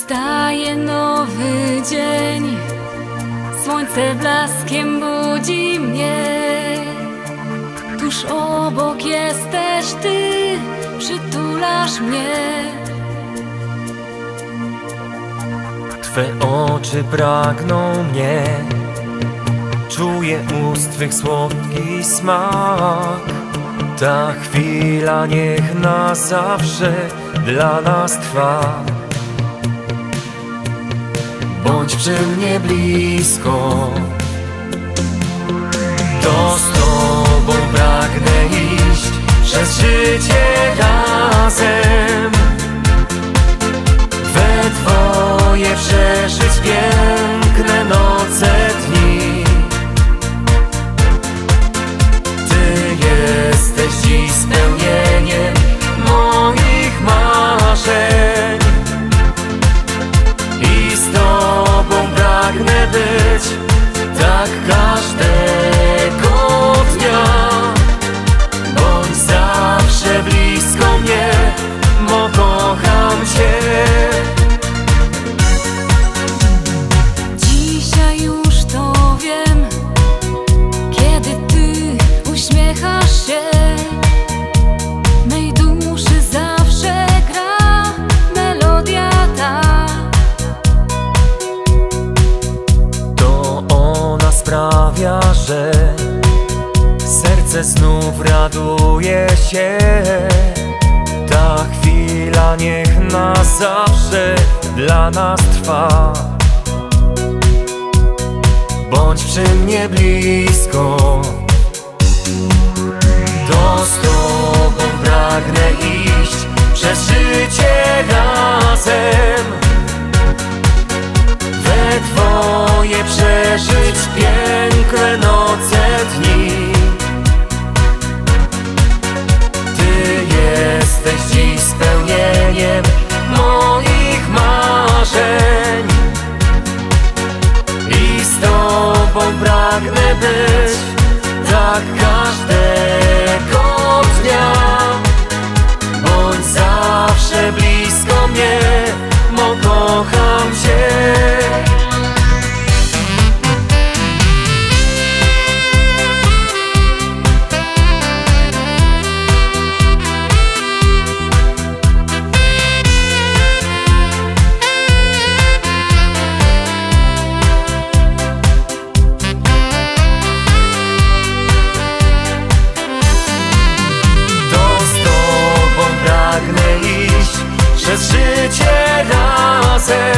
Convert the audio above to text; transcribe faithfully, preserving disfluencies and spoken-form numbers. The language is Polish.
Wstaje nowy dzień, słońce blaskiem budzi mnie. Tuż obok jesteś ty, przytulasz mnie. Twe oczy pragną mnie, czuję ust twych słodki smak. Ta chwila niech na zawsze dla nas trwa. Bądź przy mnie blisko, to z Tobą pragnę iść przez życie razem. We dwoje przeżyć piękne noce, dni. Ty jesteś dziś spełnieniem moich marzeń i z Tobą pragnę być tak każdego dnia. Bądź zawsze blisko mnie, bo kocham Cię. Dzisiaj już to wiem, kiedy Ty uśmiechasz się, w mej duszy zawsze gra melodia ta. To ona sprawia, że serce znów raduje się. Ta chwila niech na zawsze dla nas trwa. Bądź przy mnie blisko, to z Tobą pragnę iść przez życie razem. We dwoje przeżyć piękne noce, dni. Ty jesteś dziś spełnieniem moich marzeń i z Tobą pragnę być tak każdego dnia. Bądź zawsze blisko mnie, bo kocham Cię. Pragnę iść przez życie razem.